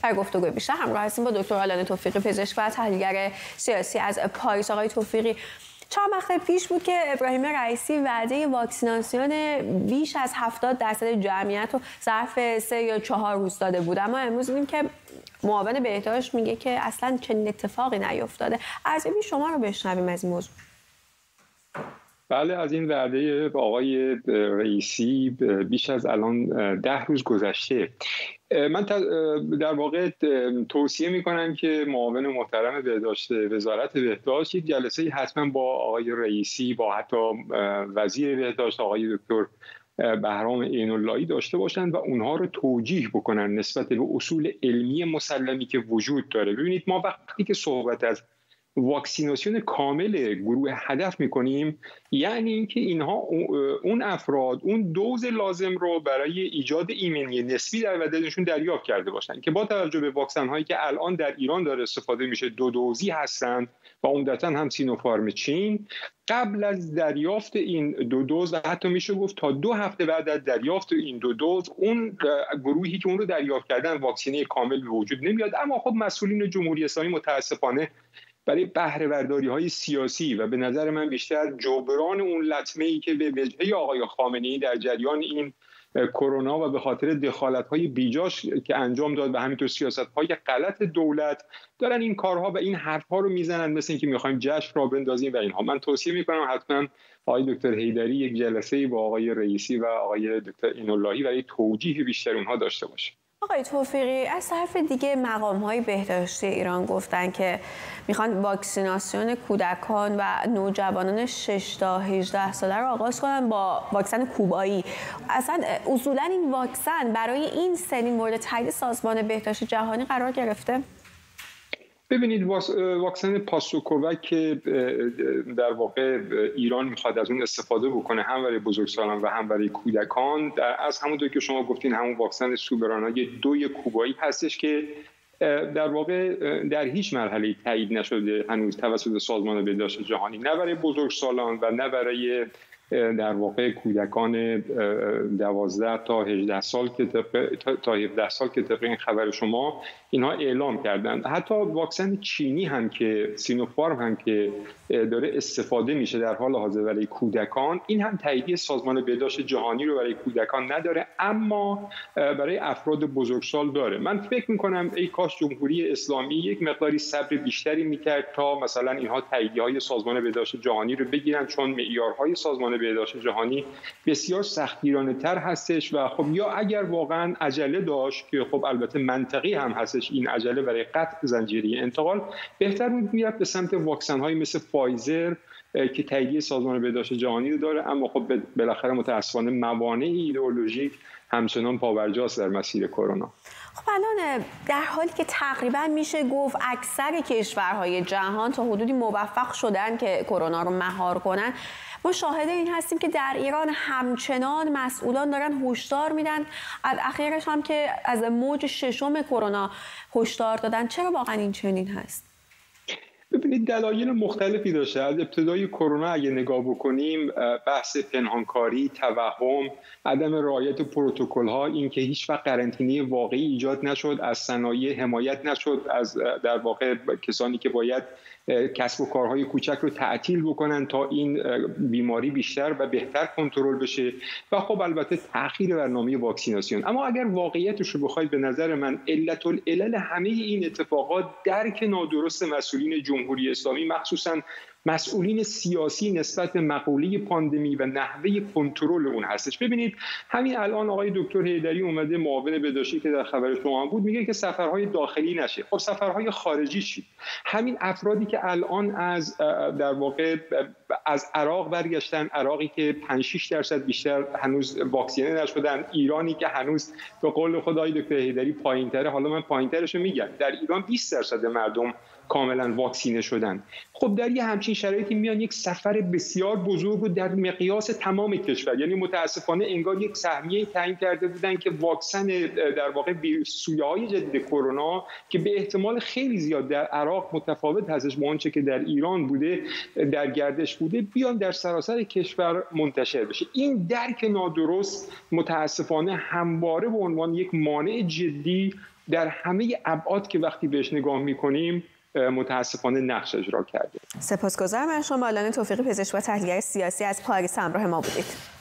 در گفتگوی بیشتر همراه هستیم با دکتر آلان توفیقی، پزشک و تحلیلگر سیاسی از پاریس. آقای توفیقی، چند وقت پیش بود که ابراهیم رئیسی وعده واکسیناسیون بیش از 70% جمعیت رو ظرف 3 یا 4 روز داده بود، اما امروز دیدیم که معاون بهداشت میگه که اصلا چنین اتفاقی نیفتاده. ارزیابی شما رو بشنویم از این موضوع. بله، از این وعده آقای رئیسی بیش از الان 10 روز گذشته. من در واقع توصیه میکنم که معاون محترم بهداشت وزارت بهداشت یک جلسه حتما با آقای رئیسی، با حتی وزیر بهداشت آقای دکتر بهرام عین‌اللهی داشته باشند و اونها رو توجیه بکنن نسبت به اصول علمی مسلمی که وجود داره. ببینید، ما وقتی که صحبت از واکسیناسیون کامل گروه هدف میکنیم، یعنی اینکه اینها اون افراد اون دوز لازم رو برای ایجاد ایمنی نسبی در بدنشون دریافت کرده باشن که با توجه به واکسن هایی که الان در ایران داره استفاده میشه 2 دوزی هستند و عمدتاً هم سینوفارم چین، قبل از دریافت این 2 دوز و حتی میشه گفت تا 2 هفته بعد از دریافت این 2 دوز اون گروهی که اون رو دریافت کردن واکسینه کامل به وجود نمیاد. اما خب مسئولین جمهوری اسلامی متاسفانه برای بهره برداری‌های سیاسی و به نظر من بیشتر جبران اون لطمه‌ای که به وجهه آقای خامنه‌ای در جریان این کرونا و به خاطر دخالت‌های بیجاش که انجام داد و همینطور سیاست‌های غلط دولت دارن این کارها و این حرف‌ها رو میزنن، مثل اینکه می‌خوایم جشن را بندازیم و اینها. من توصیه می‌کنم حتما آقای دکتر حیدری یک جلسه‌ای با آقای رئیسی و آقای دکتر عین‌اللهی برای توجیه بیشتر اونها داشته باشه. آقای توفیقی، از طرف دیگه مقام‌های بهداشتی ایران گفتن که میخوان واکسیناسیون کودکان و نوجوانان 6 تا 18 ساله رو آغاز کنن با واکسن کوبایی. اصلا اصولا این واکسن برای این سنین مورد تایید سازمان بهداشت جهانی قرار گرفته؟ ببینید، واکسن پاستوکووک که در واقع ایران میخواد از اون استفاده بکنه هم برای بزرگسالان و هم برای کودکان، از همونطور که شما گفتین همون واکسن سوبرانای 2 کوبایی هستش که در واقع در هیچ مرحله تایید نشده هنوز توسط سازمان بهداشت جهانی، نه برای بزرگسالان و نه برای در واقع کودکان 12 تا 18 سال که تا 17 سال که طبق این خبر شما اینها اعلام کردن. حتی واکسن چینی هم که سینوفارم هم که داره استفاده میشه در حال حاضر برای کودکان، این هم تایید سازمان بهداشت جهانی رو برای کودکان نداره، اما برای افراد بزرگسال داره. من فکر میکنم ای کاش جمهوری اسلامی یک مقداری صبر بیشتری میکرد تا مثلا اینها تاییدهای سازمان بهداشت جهانی رو بگیرن، چون معیارهای سازمان بهداشت جهانی بسیار سختگیرانه‌تر هستش و خب یا اگر واقعا عجله داشت که خب البته منطقی هم هستش این عجله برای قطع زنجیره انتقال، بهتر بود میرفت به سمت واکسن‌های مثل فایزر که تایید سازمان بهداشت جهانی رو داره، اما خب بالاخره متأسفانه موانع ایدئولوژیک همچنان پابرجاست در مسیر کرونا. خب الان در حالی که تقریبا میشه گفت اکثر کشورهای جهان تا حدودی موفق شدن که کرونا رو مهار کنن، ما شاهد این هستیم که در ایران همچنان مسئولان دارن هشدار میدن. از اخیرش هم که از موج 6 کرونا هشدار دادن. چرا واقعا این چنین هست؟ ببینید، دلایل مختلفی داشته. از ابتدای کرونا اگه نگاه بکنیم، بحث پنهانکاری، توهم، عدم رعایت پروتکل‌ها، این که هیچ وقت قرنطینه واقعی ایجاد نشد، از صنایع حمایت نشد، از در واقع کسانی که باید کسب و کارهای کوچک رو تعطیل بکنن تا این بیماری بیشتر و بهتر کنترل بشه و خب البته تأخیر برنامه واکسیناسیون. اما اگر واقعیتش رو بخواید، به نظر من علت العلل همه این اتفاقات درک نادرست مسئولین جمهوری اسلامی، مخصوصاً مسئولین سیاسی نسبت به مقوله پاندمی و نحوه کنترل اون هستش. ببینید، همین الان آقای دکتر حیدری اومده، معاون بهداشتی که در خبر شما بود، میگه که سفرهای داخلی نشه. خب سفرهای خارجی چی؟ همین افرادی که الان از در واقع از عراق برگشتن، عراقی که 5-6% بیشتر هنوز واکسینه نشدن، ایرانی که هنوز به قول خدای دکتر حیدری پایین‌تره، حالا من پایین‌ترش رو میگم، در ایران 20% مردم کاملا واکسینه شدن. خب در یه همچین شرایطی میان یک سفر بسیار بزرگ و در مقیاس تمام کشور، یعنی متاسفانه انگار یک سهمیه تعیین کرده بودن که واکسن در واقع سویه‌های جدید کرونا که به احتمال خیلی زیاد در عراق متفاوت هستش با آنچه که در ایران بوده، در گردش بوده، بیان در سراسر کشور منتشر بشه. این درک نادرست متاسفانه همواره به عنوان یک مانع جدی در همه ابعاد که وقتی بهش نگاه میکنیم متاسفانه نقش اجرا کرده. سپاسگزارم از شما. آلان توفیقی، پزشک و تحلیلگر سیاسی از پاریس همراه ما بودید.